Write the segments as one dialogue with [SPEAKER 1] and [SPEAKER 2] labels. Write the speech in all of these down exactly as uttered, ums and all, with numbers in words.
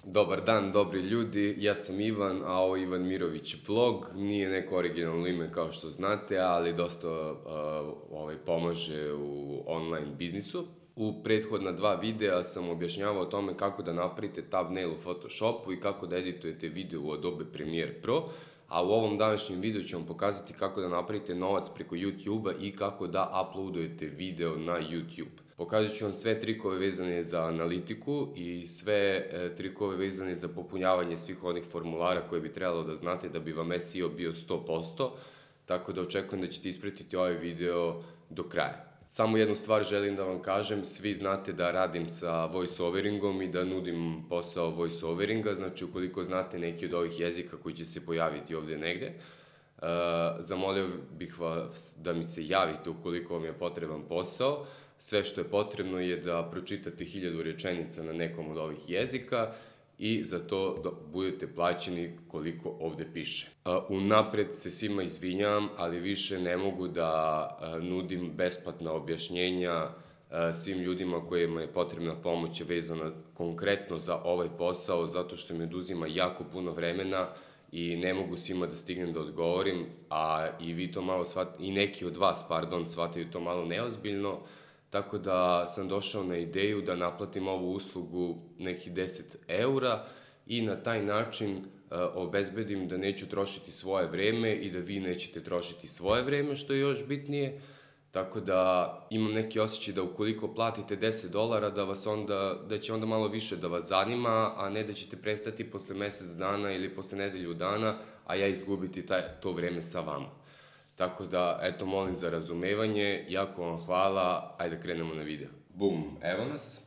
[SPEAKER 1] Dobar dan, dobri ljudi, ja sam Ivan, a ovo je Ivan Mirović vlog, nije neko originalno ime kao što znate, ali dosta uh, ovaj, pomaže u online biznisu. U prethodna dva videa sam objašnjavao o tome kako da napravite thumbnail u Photoshopu i kako da editujete video u Adobe Premiere Pro, a u ovom današnjem videu ću vam pokazati kako da napravite novac preko YouTube-a i kako da uploadujete video na YouTube. Pokazat ću vam sve trikove vezane za analitiku i sve e, trikove vezane za popunjavanje svih onih formulara koje bi trebalo da znate da bi vam S E O bio sto posto, tako da očekujem da ćete ispratiti ovaj video do kraja. Samo jednu stvar želim da vam kažem, svi znate da radim sa voiceoveringom i da nudim posao voiceoveringa, znači ukoliko znate neki od ovih jezika koji će se pojaviti ovdje negde, uh, zamolio bih vas da mi se javite ukoliko vam je potreban posao. Sve što je potrebno je da pročitate hiljadu rečenica na nekom od ovih jezika i za to da budete plaćeni koliko ovdje piše. Unapred se svima izvinjavam, ali više ne mogu da nudim besplatna objašnjenja svim ljudima kojima je potrebna pomoć vezana konkretno za ovaj posao, zato što mi oduzima jako puno vremena i ne mogu svima da stignem da odgovorim, a i vi to malo shvatite, i neki od vas, pardon, shvataju to malo neozbiljno. Tako da sam došao na ideju da naplatim ovu uslugu nekih deset eura i na taj način uh, obezbedim da neću trošiti svoje vreme i da vi nećete trošiti svoje vreme, što je još bitnije. Tako da imam neki osjećaj da ukoliko platite deset dolara da, vas onda, da će onda malo više da vas zanima, a ne da ćete prestati posle mjesec dana ili posle nedelju dana, a ja izgubiti taj, to vreme sa vama. Tako da, eto, molim za razumevanje, jako vam hvala, ajde krenemo na video. Bum, evo nas.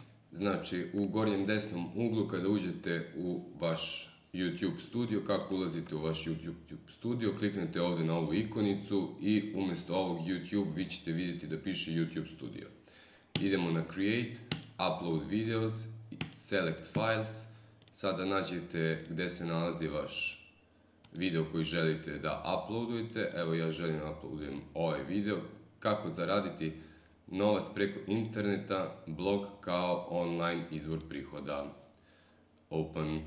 [SPEAKER 1] Znači, u gornjem desnom uglu kada uđete u vaš YouTube studio, kako ulazite u vaš YouTube studio, kliknete ovdje na ovu ikonicu i umjesto ovog YouTube vi ćete vidjeti da piše YouTube studio. Idemo na Create, Upload Videos, Select Files, sada nađete gdje se nalazi vaš video koji želite da uploadujete. Evo ja želim da uploadujem ovaj video. Kako zaraditi novac preko interneta, blog kao online izvor prihoda. Open.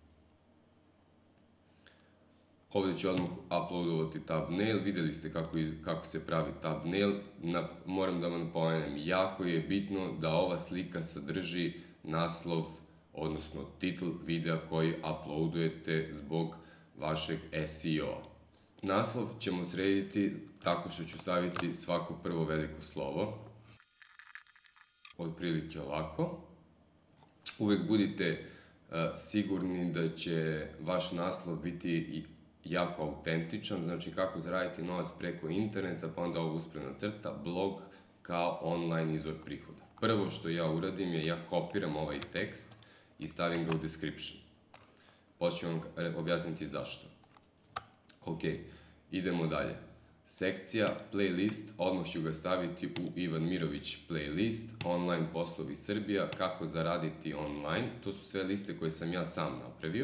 [SPEAKER 1] Ovdje ću odmah uploadovati thumbnail. Vidjeli ste kako, iz, kako se pravi thumbnail. Na, moram da vam napomenem, jako je bitno da ova slika sadrži naslov, odnosno titl videa koji uploadujete zbog vašeg S E O. Naslov ćemo srediti tako što ću staviti svako prvo veliko slovo. Otprilike ovako. Uvijek budite uh, sigurni da će vaš naslov biti jako autentičan, znači kako zaraditi novac preko interneta, pa onda ovo uspravna crta, blog kao online izvor prihoda. Prvo što ja uradim je ja kopiram ovaj tekst i stavim ga u description. Poslije ću vam objasniti zašto. Ok, idemo dalje. Sekcija playlist, odmah ću ga staviti u Ivan Mirović playlist, online poslovi Srbija, kako zaraditi online. To su sve liste koje sam ja sam napravio.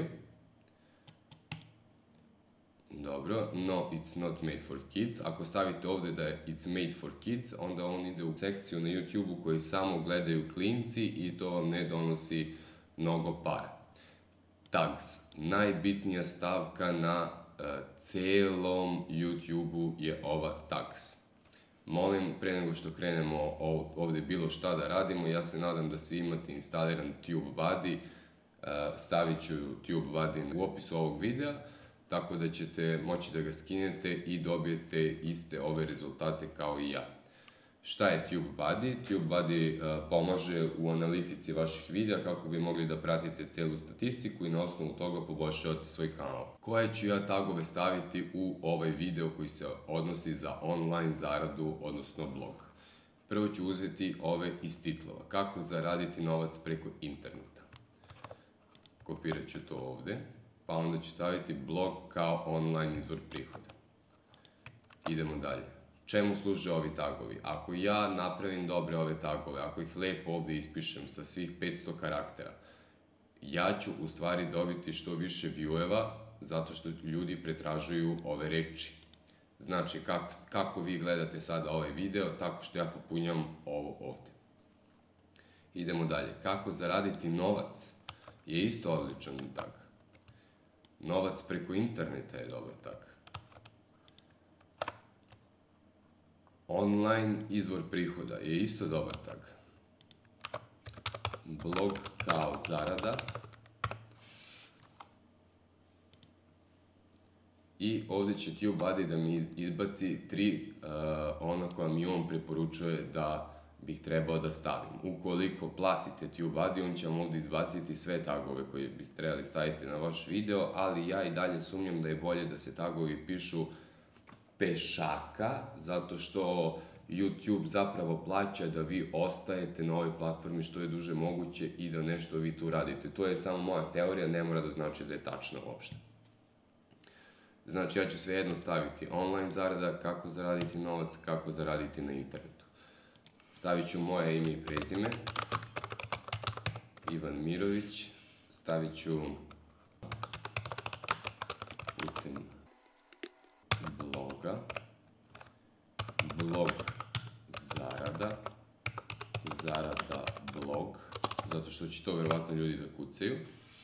[SPEAKER 1] Dobro, no it's not made for kids. Ako stavite ovdje da je it's made for kids, onda on ide u sekciju na YouTube-u koji samo gledaju klinci i to vam ne donosi mnogo para. Tags, najbitnija stavka na uh, celom YouTube-u je ova tags. Molim, pre nego što krenemo ovdje bilo šta da radimo, ja se nadam da svi imate instaliran TubeBuddy, uh, stavit ću TubeBuddy u opisu ovog videa, tako da ćete moći da ga skinete i dobijete iste ove rezultate kao i ja. Šta je TubeBuddy? TubeBuddy uh, pomaže u analitici vaših videa kako bi mogli da pratite celu statistiku i na osnovu toga poboljšavati svoj kanal. Koje ću ja tagove staviti u ovaj video koji se odnosi za online zaradu, odnosno blog? Prvo ću uzeti ove iz titlova. Kako zaraditi novac preko interneta? Kopirat ću to ovdje, pa onda ću staviti blog kao online izvor prihoda. Idemo dalje. Čemu služe ovi tagovi? Ako ja napravim dobre ove tagove, ako ih lepo ovdje ispišem sa svih petsto karaktera, ja ću u stvari dobiti što više vieweva, zato što ljudi pretražuju ove reči. Znači, kako, kako vi gledate sada ovaj video, tako što ja popunjam ovo ovdje. Idemo dalje. Kako zaraditi novac je isto odličan tag. Novac preko interneta je dobar tag. Online izvor prihoda je isto dobar tag. Blog kao zarada. I ovdje će TubeBuddy da mi izbaci tri uh, ona koja mi on preporučuje da bih trebao da stavim. Ukoliko platite TubeBuddy, on će vam ovdje izbaciti sve tagove koje biste trebali staviti na vaš video, ali ja i dalje sumnjam da je bolje da se tagovi pišu pešaka, zato što YouTube zapravo plaća da vi ostajete na ovoj platformi što je duže moguće i da nešto vi tu radite. To je samo moja teorija, ne mora da znači da je tačna uopšte. Znači, ja ću svejedno staviti online zarada, kako zaraditi novac, kako zaraditi na internetu. Stavit ću moje ime i prezime, Ivan Mirović, stavit ću putem bloga, blog zarada, zarada blog, zato što će to verovatno ljudi da kucaju.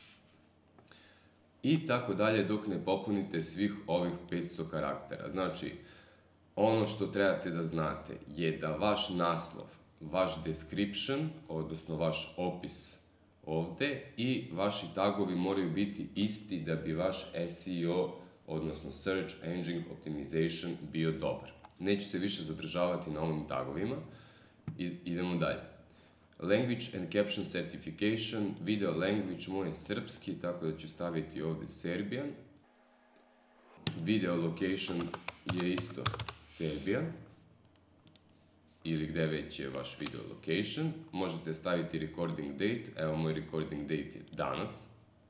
[SPEAKER 1] I tako dalje dok ne popunite svih ovih petsto karaktera. Znači, ono što trebate da znate je da vaš naslov, vaš description, odnosno vaš opis ovde i vaši tagovi moraju biti isti da bi vaš S E O, odnosno Search Engine Optimization, bio dobar. Neću se više zadržavati na ovim tagovima. I, idemo dalje. Language and Caption Certification, video language moj je srpski, tako da ću staviti ovdje Serbian. Video location je isto Serbian, ili gde već je vaš video location. Možete staviti recording date, evo moj recording date je danas.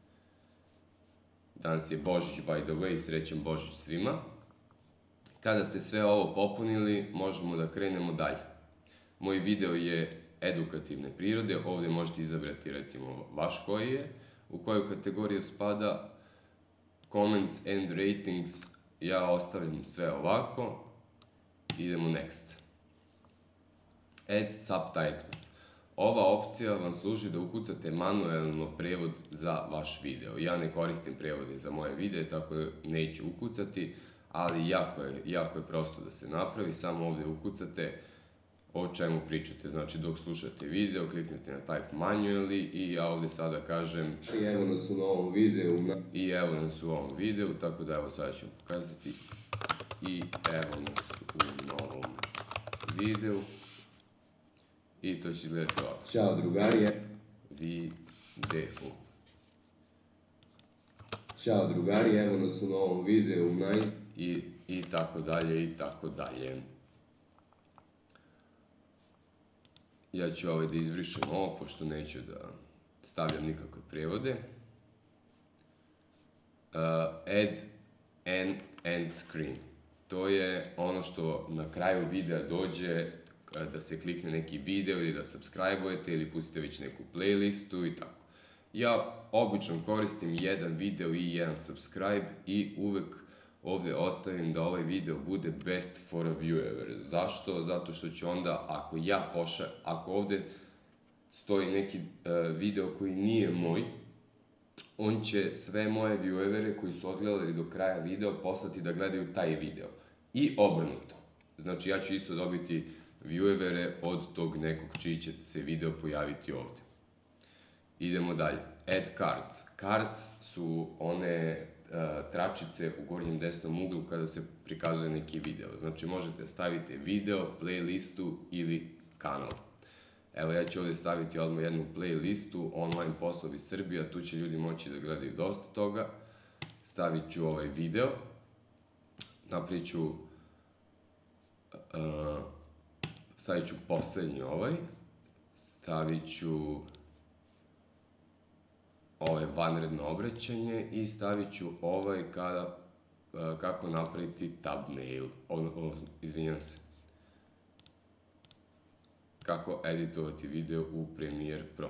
[SPEAKER 1] Danas je Božić, by the way, srećan Božić svima. Kada ste sve ovo popunili, možemo da krenemo dalje. Moj video je edukativne prirode, ovdje možete izabrati recimo vaš koji je, u koju kategoriju spada. Comments and ratings, ja ostavljam sve ovako, idemo next. Add subtitles. Ova opcija vam služi da ukucate manuelno prevod za vaš video. Ja ne koristim prevode za moje videe, tako da neću ukucati, ali jako je, jako je prosto da se napravi, samo ovdje ukucate o čemu pričate. Znači, dok slušate video, kliknete na type manually i ja ovdje sada kažem i evo nas u novom videu, i evo nas u ovom videu, tako da evo sada ću pokazati i evo nas u novom videu i to će izgledati ovako. Ćao drugari, video. Ćao drugari, evo nas u novom videu, i, i tako dalje, i tako dalje. Ja ću ovaj da izbrišem ovo, pošto neću da stavljam nikakve prevode. Uh, add an end screen. To je ono što na kraju videa dođe da se klikne neki video ili da subscribe-ujete ili pustite već neku playlistu i tako. Ja obično koristim jedan video i jedan subscribe i uvek ovdje ostavim da ovaj video bude best for a viewer. Zašto? Zato što ću onda, ako ja pošaljem, ako ovdje stoji neki uh, video koji nije moj, on će sve moje viewere koji su odgledali do kraja video poslati da gledaju taj video. I obrnuto. Znači ja ću isto dobiti viewere od tog nekog čiji će se video pojaviti ovdje. Idemo dalje. Add cards. Cards su one uh, tračice u gornjem desnom uglu kada se prikazuje neki video. Znači možete staviti video, playlistu ili kanal. Evo ja ću ovdje staviti odmah jednu playlistu, online poslovi Srbija, tu će ljudi moći da gledaju dosta toga. Stavit ću ovaj video. Napravit ću uh, stavit ću posljednji ovaj. Stavit ću ovaj vanredno obraćanje i stavit ću ovaj kada, uh, kako napraviti thumbnail. O, o, izvinjam se. Kako editovati video u Premiere Pro.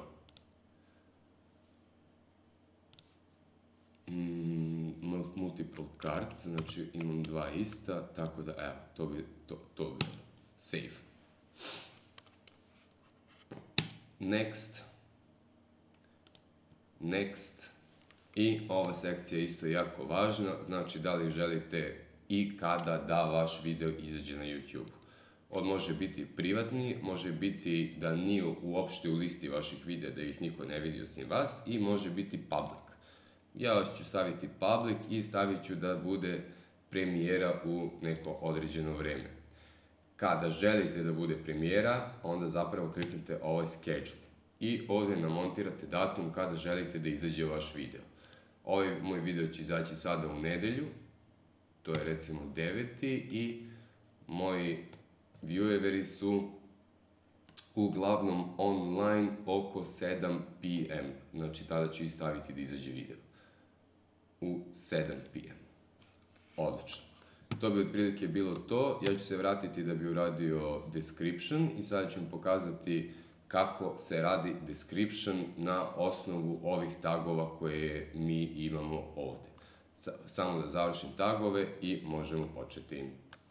[SPEAKER 1] Mm, multiple cards, znači imam dva ista, tako da evo, to bi, to, to bi, save. Next. next, i ova sekcija je isto jako važna, znači da li želite i kada da vaš video izađe na YouTube. On može biti privatni, može biti da nije uopšte u listi vaših videa, da ih niko ne vidi osim vas, i može biti public. Ja ću staviti public i stavit ću da bude premijera u neko određeno vreme. Kada želite da bude premijera, onda zapravo kliknite ovaj schedule i ovdje namontirate datum kada želite da izađe vaš video. Ovaj moj video će izaći sada u nedelju, to je recimo deveti i moji vieweri su uglavnom online oko sedam p m. Znači tada ću i staviti da izađe video. U sedam p m. Odlično. To bi otprilike bilo to. Ja ću se vratiti da bi uradio description i sada ću vam pokazati kako se radi description na osnovu ovih tagova koje mi imamo ovdje. Samo da završim tagove i možemo početi.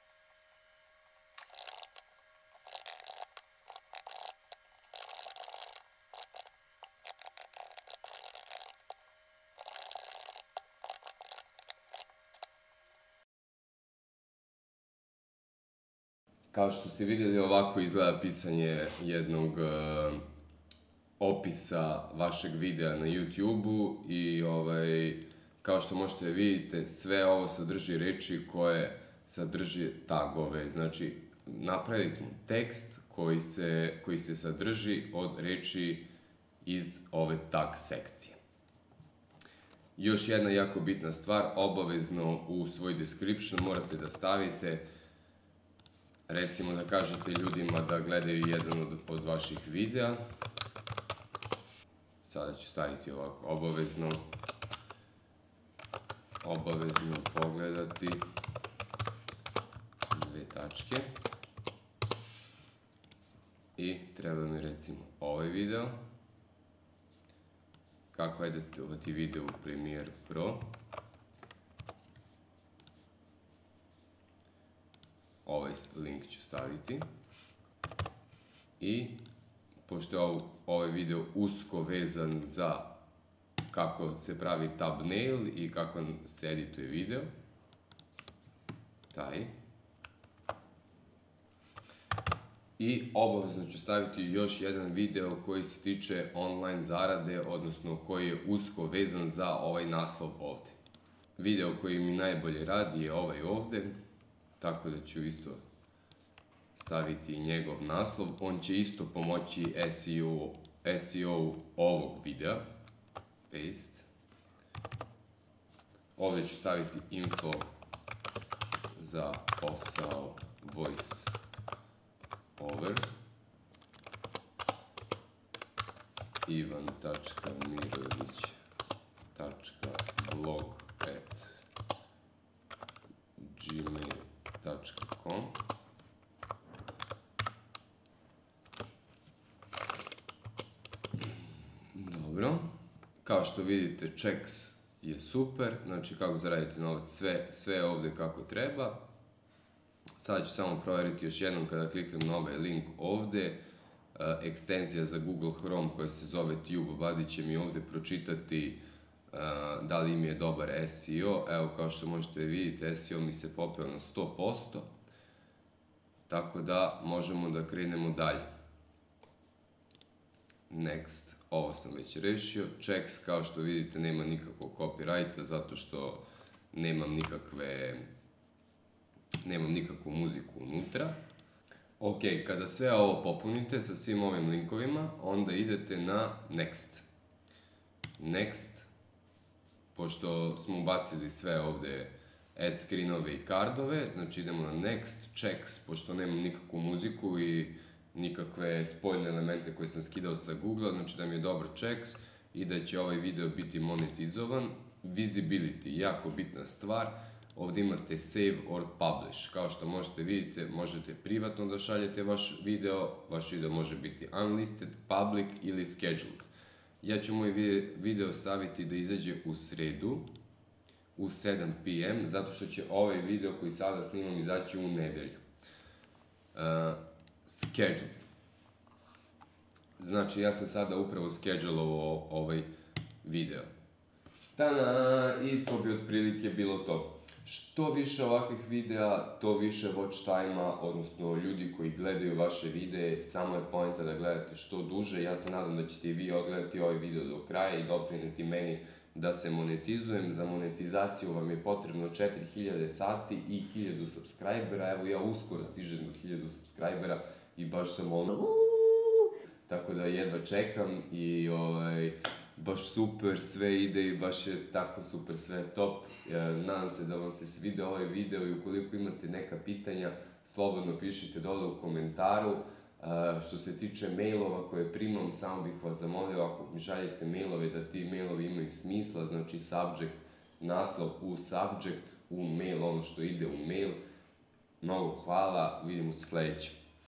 [SPEAKER 1] Kao što ste vidjeli, ovako izgleda pisanje jednog uh, opisa vašeg videa na YouTube-u i ovaj, kao što možete vidjeti, sve ovo sadrži reči koje sadrži tagove. Znači, napravili smo tekst koji se, koji se sadrži od reči iz ove tag sekcije. Još jedna jako bitna stvar, obavezno u svoj description morate da stavite, recimo da kažete ljudima da gledaju jedan od, od vaših videa. Sada ću staviti ovako, obavezno, obavezno pogledati, dve tačke. I treba mi recimo ovaj video. Kako editovati video u Premiere Pro. Ovaj link ću staviti. I pošto je ovaj video usko vezan za kako se pravi thumbnail i kako se edituje video, taj. I obavezno ću staviti još jedan video koji se tiče online zarade, odnosno koji je usko vezan za ovaj naslov ovdje. Video koji mi najbolje radi je ovaj ovdje, tako da ću isto staviti njegov naslov. On će isto pomoći S E O ovog videa. Paste. Ovdje ću staviti info za posao voice over. ivan tačka mirović tačka blog at gmail tačka com. Dobro. Kao što vidite, checks je super, znači kako zaraditi novac, sve, sve ovdje kako treba. Sada ću samo provjeriti još jednom kada kliknem na ovaj link ovdje. Uh, ekstenzija za Google Chrome koja se zove TubeBuddy će mi ovdje pročitati uh, da li im je dobar S E O. Evo, kao što možete vidjeti, S E O mi se popeo na sto posto. Tako da možemo da krenemo dalje. Next. Ovo sam već rešio. Checks, kao što vidite, nema nikakvog copyrighta zato što nemam nikakve nemam nikakvu muziku unutra. Ok, kada sve ovo popunite sa svim ovim linkovima, onda idete na Next. Next, pošto smo ubacili sve ovdje add screenove i cardove, znači idemo na Next, Checks, pošto nemam nikakvu muziku i nikakve spoljne elemente koje sam skidao sa Google, znači da mi je dobar checks i da će ovaj video biti monetizovan. Visibility, jako bitna stvar. Ovdje imate Save or Publish. Kao što možete vidjeti, možete privatno da šaljete vaš video. Vaš video može biti unlisted, public ili scheduled. Ja ću moj video staviti da izađe u sredu u sedam p m zato što će ovaj video koji sada snimam izaći u nedelju. Uh, scheduled. Znači ja sam sada upravo schedulovao ovaj video. Tada! I to bi otprilike bilo to. Što više ovakvih videa, to više watch time-a, odnosno ljudi koji gledaju vaše videe, samo je poenta da gledate što duže. Ja se nadam da ćete i vi odgledati ovaj video do kraja i doprineti meni da se monetizujem. Za monetizaciju vam je potrebno četiri hiljade sati i hiljadu subscribera. Evo, ja uskoro stižem do hiljadu subscribera i baš sam ono... Tako da jedva čekam i ovaj... baš super, sve ide i baš je tako super, sve je top. Nadam se da vam se svidio ovaj video i ukoliko imate neka pitanja, slobodno pišite dole u komentaru. Što se tiče mailova koje primam, samo bih vas zamolio ako mi šaljete mailove da ti mailovi imaju smisla, znači subject, naslov u subject, u mail, ono što ide u mail. Mnogo hvala, vidimo se sledeće.